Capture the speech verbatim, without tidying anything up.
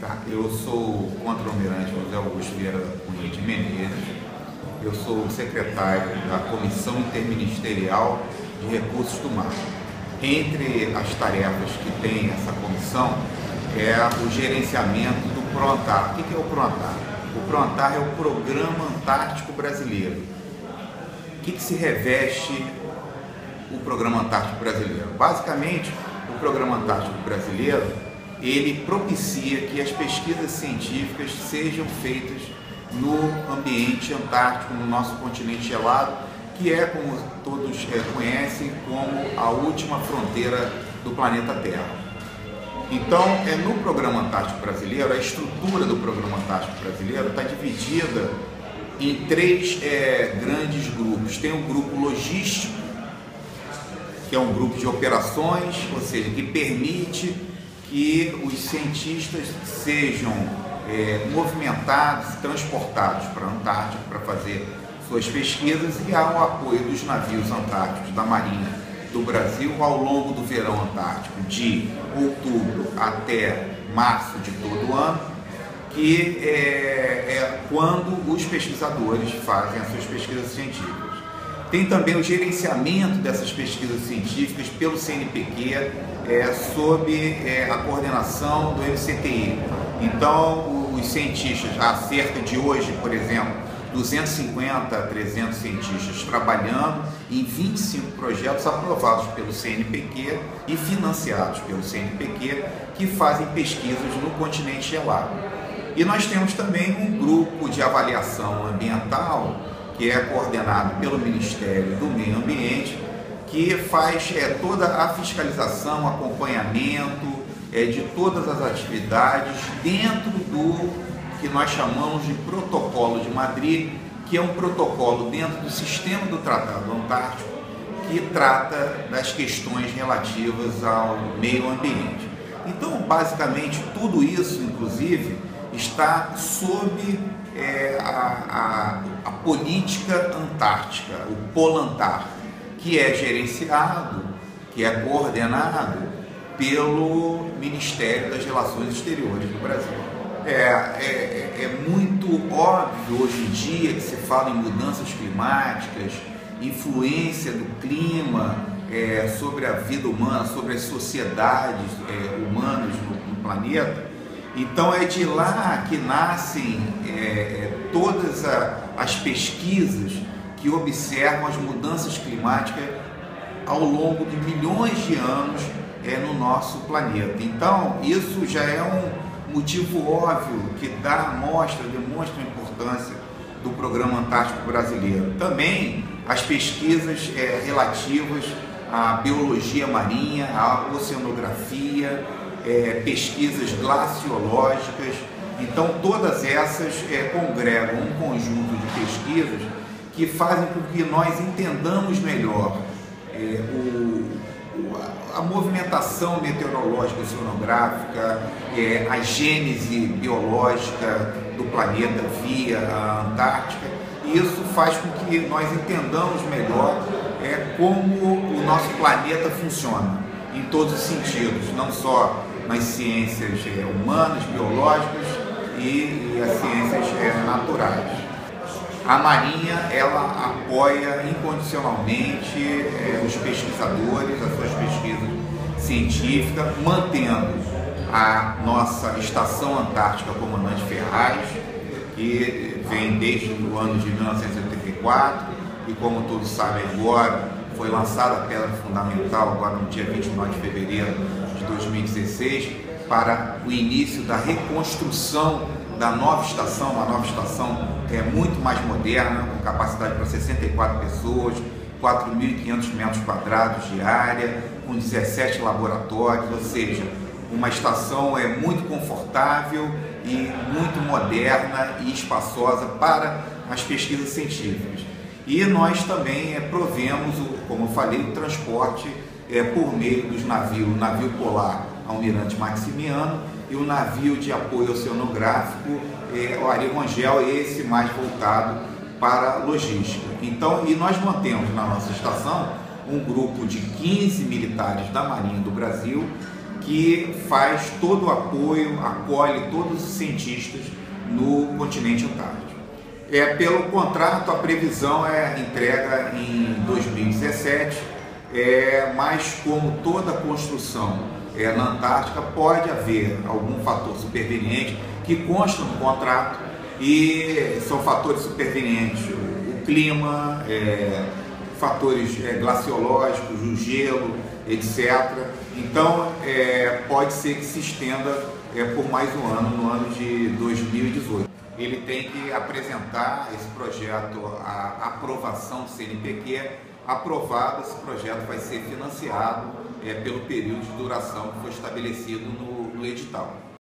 Eu sou o contra-almirante José Augusto Vieira da Cunha de Menezes. Eu sou o secretário da Comissão Interministerial de Recursos do Mar. Entre as tarefas que tem essa comissão é o gerenciamento do PROANTAR. O que é o PROANTAR? O PROANTAR é o Programa Antártico Brasileiro. O que se reveste o Programa Antártico Brasileiro? Basicamente, o Programa Antártico Brasileiro ele propicia que as pesquisas científicas sejam feitas no ambiente antártico, no nosso continente gelado, que é, como todos é, conhecem, como a última fronteira do planeta Terra. Então, é, no Programa Antártico Brasileiro, a estrutura do Programa Antártico Brasileiro está dividida em três é, grandes grupos. Tem o grupo logístico, que é um grupo de operações, ou seja, que permite que os cientistas sejam é, movimentados, transportados para a Antártica para fazer suas pesquisas, e há o apoio dos navios antárticos da Marinha do Brasil ao longo do verão antártico, de outubro até março de todo ano, que é, é quando os pesquisadores fazem as suas pesquisas científicas. Tem também o gerenciamento dessas pesquisas científicas pelo C N P Q, é, sob é, a coordenação do M C T I. Então, os cientistas, há cerca de hoje, por exemplo, duzentos e cinquenta a trezentos cientistas trabalhando em vinte e cinco projetos aprovados pelo C N P Q e financiados pelo C N P Q, que fazem pesquisas no continente gelado. E nós temos também um grupo de avaliação ambiental, que é coordenado pelo Ministério do Meio Ambiente, que faz é, toda a fiscalização, acompanhamento é, de todas as atividades dentro do que nós chamamos de Protocolo de Madrid, que é um protocolo dentro do sistema do Tratado Antártico, que trata das questões relativas ao meio ambiente. Então, basicamente, tudo isso, inclusive, está sob é, a, a, a política antártica, o POLANTAR, que é gerenciado, que é coordenado pelo Ministério das Relações Exteriores do Brasil. É, é, é muito óbvio hoje em dia que se fala em mudanças climáticas, influência do clima é, sobre a vida humana, sobre as sociedades é, humanas no, no planeta. Então é de lá que nascem é, todas a, as pesquisas que observam as mudanças climáticas ao longo de milhões de anos é, no nosso planeta. Então isso já é um motivo óbvio que dá mostra, demonstra a importância do Programa Antártico Brasileiro. Também as pesquisas é, relativas à biologia marinha, à oceanografia, É, pesquisas glaciológicas. Então todas essas é, congregam um conjunto de pesquisas que fazem com que nós entendamos melhor é, o, a movimentação meteorológica oceanográfica, é, a gênese biológica do planeta via a Antártica, e isso faz com que nós entendamos melhor é, como o nosso planeta funciona em todos os sentidos, não só nas ciências é, humanas, biológicas e, e as ciências é, naturais. A Marinha ela apoia incondicionalmente é, os pesquisadores, as suas pesquisas científicas, mantendo a nossa Estação Antártica Comandante Ferraz, que vem desde o ano de mil novecentos e oitenta e quatro, e como todos sabem agora, foi lançada a pedra fundamental agora no dia vinte e nove de fevereiro de dois mil e dezesseis para o início da reconstrução da nova estação, uma nova estação é muito mais moderna, com capacidade para sessenta e quatro pessoas, quatro mil e quinhentos metros quadrados de área, com dezessete laboratórios, ou seja, uma estação é muito confortável e muito moderna e espaçosa para as pesquisas científicas. E nós também é, provemos, como eu falei, o transporte é, por meio dos navios, o navio polar Almirante Maximiano e o navio de apoio oceanográfico, é, o Ari Rangel, esse mais voltado para a logística. Então, e nós mantemos na nossa estação um grupo de quinze militares da Marinha do Brasil, que que faz todo o apoio, acolhe todos os cientistas no continente antártico. É, pelo contrato, a previsão é entrega em dois mil e dezessete, é, mas como toda construção é, na Antártica, pode haver algum fator superveniente que consta no contrato, e são fatores supervenientes: o, o clima, é, fatores é, glaciológicos, o gelo, etcétera. Então, é, pode ser que se estenda é, por mais um ano, no ano de dois mil e dezoito. Ele tem que apresentar esse projeto à aprovação do C N P Q. Aprovado, esse projeto vai ser financiado é, pelo período de duração que foi estabelecido no, no edital.